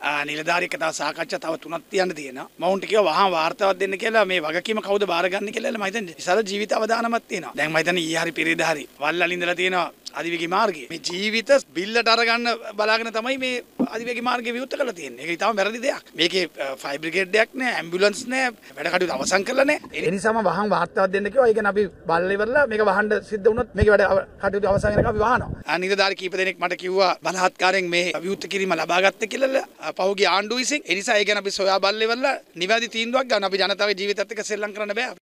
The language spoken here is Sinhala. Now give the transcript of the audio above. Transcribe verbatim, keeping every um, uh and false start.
නිලධාරියෙක් තව සාකච්ඡා තව තුනක් තියන්න තියෙනවා. මවුන්ට කිව්වා වහා වාර්තාවක් දෙන්න කියලා මේ වගකීම කවුද බාරගන්නේ කියලා මම හිතන්නේ විශාල ජීවිත අවදානමක් තියෙනවා. දැන් මම හිතන්නේ ඊයේ හරි පෙරේදා හරි වල්ලල් ඉඳලා තියෙනවා අධිවේගී මාර්ගයේ. මේ ජීවිත බිල්ලට අරගන්න බලාගෙන තමයි මේ අධිවේගී මාර්ගය විවෘත කරලා තියෙන්නේ. ඒක ඊටම වැරදි දෙයක්. මේකේ ෆයර් බ්‍රිගේඩ් එකක් නෑ, ඇම්බියුලන්ස් නෑ, වැඩ කටයුතු අවසන් කරලා නෑ. ඒ නිසාම වහන් වාර්තාවක් දෙන්න කිව්වා. ඒ කියන්නේ අපි බලලා ඉවරලා මේක වහන්න සිද්ධ වුණොත් මේක වැඩ කටයුතු අවසන් වෙනකම් අපි වහනවා. අනිදාරි කීප දෙනෙක් මට කිව්වා බලහත්කාරයෙන් මේ විවෘත කිරීම ලබා ගත්තේ කියලා පහුගිය ආණ්ඩුව විසින්. ඒ නිසා ඒ ගැන අපි සොයා බලලා ඉවරලා නිවැරදි තීන්දුවක් ගන්න. අපි ජනතාවගේ ජීවිතයත් එක්ක සෙල්ලම් කරන්න බෑ.